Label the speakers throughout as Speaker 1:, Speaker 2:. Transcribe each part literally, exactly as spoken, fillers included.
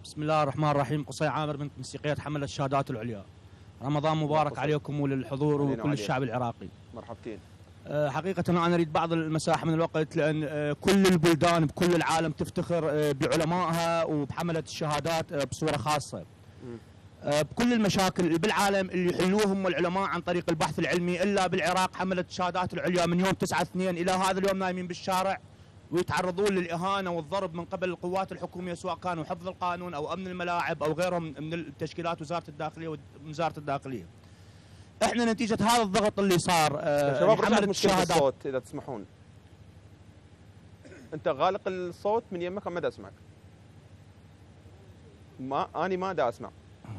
Speaker 1: بسم الله الرحمن الرحيم. قصي عامر بنت موسيقية حملة الشهادات العليا. رمضان مبارك عليكم وللحضور وكل الشعب العراقي.
Speaker 2: مرحبتين.
Speaker 1: حقيقة أنا أريد بعض المساحة من الوقت، لأن كل البلدان بكل العالم تفتخر بعلمائها وبحملة الشهادات بصورة خاصة. بكل المشاكل اللي بالعالم اللي يحلوهم العلماء عن طريق البحث العلمي، إلا بالعراق حملة الشهادات العليا من يوم تسعة اثنين إلى هذا اليوم نايمين بالشارع ويتعرضون للإهانة والضرب من قبل القوات الحكومية، سواء كانوا حفظ القانون أو أمن الملاعب أو غيرهم من التشكيلات وزارة الداخلية ووزارة الداخلية. احنا نتيجة هذا الضغط اللي صار
Speaker 2: آه شباب حملة الشهادات، الصوت إذا تسمحون. أنت غالق الصوت من يمك، ما دا أسمعك. ما أنا ما دا أسمع.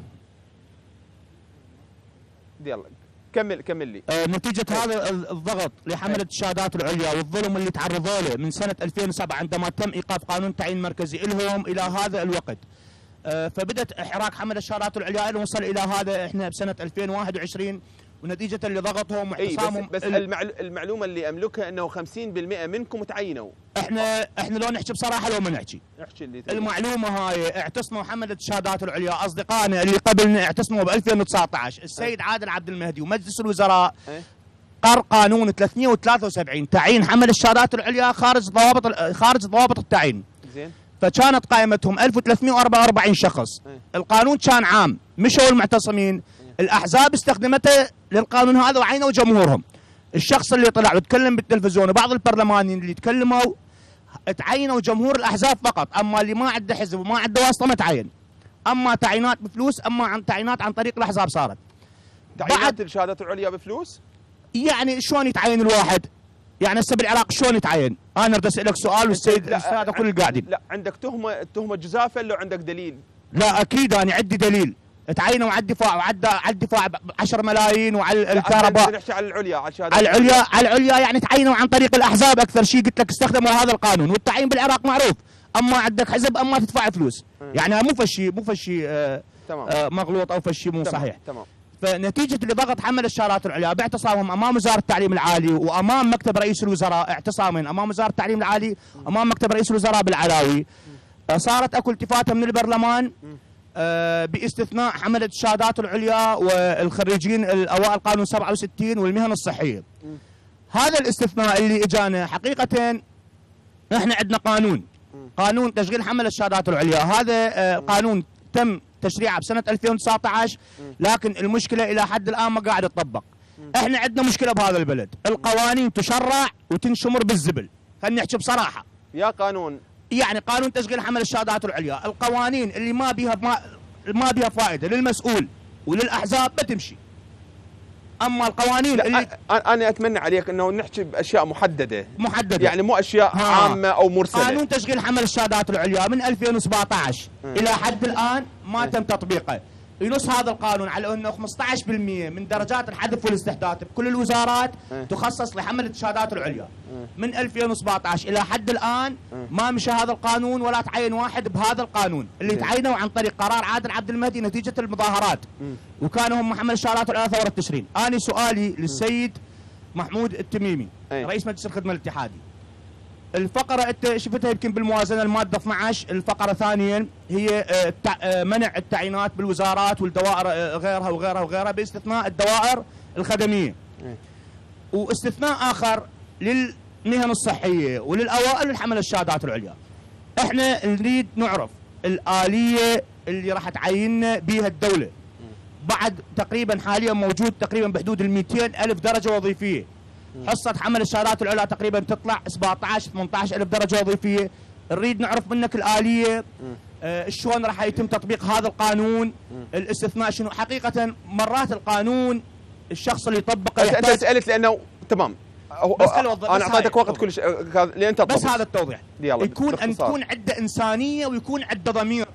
Speaker 2: يلا كمل كمل لي.
Speaker 1: آه نتيجة هذا الضغط لحملة الشهادات العليا والظلم اللي تعرضوا له من سنة ألفين وسبعة عندما تم إيقاف قانون تعيين مركزي لهم إلى هذا الوقت، آه فبدت إحراق حملة الشهادات العليا اللي وصل إلى هذا إحنا بسنة ألفين وواحد وعشرين، ونتيجة لضغطهم واعتصامهم.
Speaker 2: إيه بس, بس المعلومة اللي أملكها أنه خمسين بالمئة منكم تعينوا.
Speaker 1: احنا احنا لو نحكي بصراحة لو ما نحكي.
Speaker 2: احكي اللي
Speaker 1: المعلومة هاي اعتصموا حملة الشهادات العليا أصدقائنا اللي قبلنا اعتصموا ب ألفين وتسعة عشر، السيد أه؟ عادل عبد المهدي ومجلس الوزراء أه؟ قر قانون ثلاثمئة وثلاثة وسبعين تعيين حمل الشهادات العليا خارج ضوابط خارج ضوابط التعيين.
Speaker 2: زين.
Speaker 1: فكانت قائمتهم ألف وثلاثمئة وأربعة وأربعين شخص. أه؟ القانون كان عام، مشوا المعتصمين، الأحزاب استخدمته للقانون هذا وعينوا جمهورهم. الشخص اللي طلع وتكلم بالتلفزيون وبعض البرلمانيين اللي تكلموا تعينوا جمهور الأحزاب فقط، أما اللي ما عنده حزب وما عنده واسطة ما تعين. أما تعيينات بفلوس، أما عن تعيينات عن طريق الأحزاب صارت.
Speaker 2: تعيينات الشهادات العليا بفلوس؟
Speaker 1: يعني شلون يتعين الواحد؟ يعني هسه بالعراق شلون يتعين؟ أنا أريد أسألك سؤال والسيد السادة كل القاعدين.
Speaker 2: لا عندك تهمة تهمة جزافة ولا عندك دليل؟
Speaker 1: لا أكيد أنا عندي دليل. تعينوا على الدفاع وعدى على الدفاع ب عشرة ملايين وعلى الكهرباء.
Speaker 2: نحكي على العليا، على الشهادات
Speaker 1: على العليا، على العليا يعني تعينوا عن طريق الاحزاب اكثر شيء. قلت لك استخدموا هذا القانون، والتعيين بالعراق معروف، اما عندك حزب اما تدفع فلوس. م. يعني مو فشي مو فشي آه آه مغلوط او فشي مو
Speaker 2: تمام.
Speaker 1: صحيح.
Speaker 2: تمام.
Speaker 1: فنتيجه لضغط حمل الشهادات العليا باعتصامهم امام وزاره التعليم العالي وامام مكتب رئيس الوزراء، اعتصامين امام وزاره التعليم العالي امام مكتب رئيس الوزراء بالعلاوي، آه صارت اكو التفاته من البرلمان م. آه باستثناء حملة الشهادات العليا والخريجين الأوائل قانون سبعة وستين والمهن الصحية. م. هذا الاستثناء اللي اجانا حقيقة احنا عندنا قانون م. قانون تشغيل حملة الشهادات العليا، هذا آه قانون تم تشريعه بسنة ألفين وتسعة عشر، لكن المشكلة إلى حد الآن ما قاعد تطبق. احنا عندنا مشكلة بهذا البلد، القوانين تشرع وتنشمر بالزبل، خلينا نحكي بصراحة.
Speaker 2: يا قانون
Speaker 1: يعني قانون تشغيل حمل الشهادات العليا، القوانين اللي ما بيها ما, ما بيها فائده للمسؤول وللاحزاب ما تمشي. اما القوانين اللي
Speaker 2: انا اتمنى عليك انه نحكي باشياء محدده
Speaker 1: محدده،
Speaker 2: يعني مو اشياء ها. عامه او مرسله.
Speaker 1: قانون تشغيل حمل الشهادات العليا من ألفين وسبعة عشر م. الى حد الان ما م. تم تطبيقه. ينص هذا القانون على انه خمسة عشر بالمئة من درجات الحذف والاستحداث بكل الوزارات م. تخصص لحمله الشهادات العليا. م. من ألفين وسبعة عشر الى حد الان م. ما مشى هذا القانون ولا تعين واحد بهذا القانون اللي م. تعينوا عن طريق قرار عادل عبد المهدي نتيجه المظاهرات. م. وكانوا هم محمل الشهادات العليا ثوره تشرين. انا سؤالي للسيد محمود التميمي م. رئيس مجلس الخدمه الاتحادي، الفقرة أنت شفتها يمكن بالموازنة المادة اثني عشر، الفقرة ثانيا هي منع التعيينات بالوزارات والدوائر غيرها وغيرها وغيرها باستثناء الدوائر الخدمية. واستثناء آخر للمهن الصحية وللأوائل للحمل الشهادات العليا. احنا نريد نعرف الآلية اللي راح تعيننا بها الدولة. بعد تقريبا حاليا موجود تقريبا بحدود ال مئتين ألف درجة وظيفية. حصة حمل الشهادات العليا تقريبا تطلع سبعة عشر ثمانية عشر ألف درجة وظيفية. نريد نعرف منك الآلية آه شلون راح يتم تطبيق هذا القانون، الاستثناء شنو حقيقة. مرات القانون الشخص اللي يطبقه
Speaker 2: يحتاج. انت سألت لانه تمام
Speaker 1: بس
Speaker 2: انا اعطيتك وقت كل شيء لين تطبق،
Speaker 1: بس هذا التوضيح يكون ان تكون عنده انسانية ويكون عنده ضمير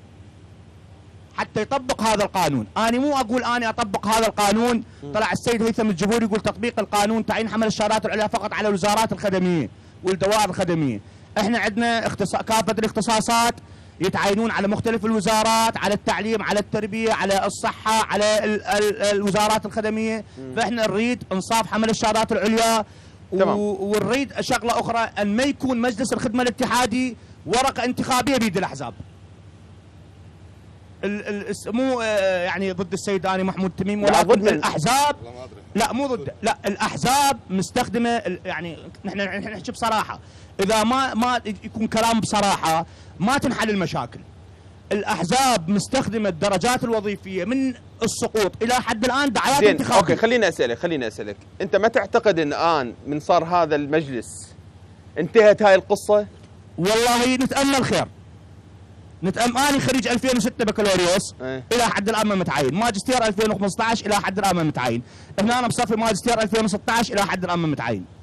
Speaker 1: حتى يطبق هذا القانون. أنا مو أقول أنا أطبق هذا القانون. طلع السيد هيثم الجبوري يقول تطبيق القانون تعيين حمل الشهادات العليا فقط على الوزارات الخدمية والدوائر الخدمية. احنا عندنا اختصاص كافة الاختصاصات يتعينون على مختلف الوزارات، على التعليم، على التربية، على الصحة، على ال ال الوزارات الخدمية. فاحنا نريد انصاف حمل الشهادات العليا ونريد شغلة أخرى أن ما يكون مجلس الخدمة الاتحادي ورقة انتخابية بيد الأحزاب. ال ال مو آه يعني ضد السيداني محمود تميم،
Speaker 2: لا، ضد
Speaker 1: ولكن
Speaker 2: من-
Speaker 1: الاحزاب لا مو ضد، لا الاحزاب مستخدمه ال- يعني نحن نحن نحكي بصراحه، اذا ما ما يكون كلام بصراحه ما تنحل المشاكل. الاحزاب مستخدمه الدرجات الوظيفيه من السقوط الى حد الان دعايات
Speaker 2: زين
Speaker 1: انتخابيه.
Speaker 2: اوكي، خليني اسالك خليني اسالك انت ما تعتقد ان الان من صار هذا المجلس انتهت هاي القصه؟
Speaker 1: والله نتامل خير. نتأمل. أنا خريج ألفين وستة بكالوريوس
Speaker 2: ايه.
Speaker 1: الى حد الان ما متعين، ماجستير ألفين وخمسة عشر الى حد الان ما متعين، هنا انا بصفي ماجستير ألفين وستة عشر الى حد الان ما متعين.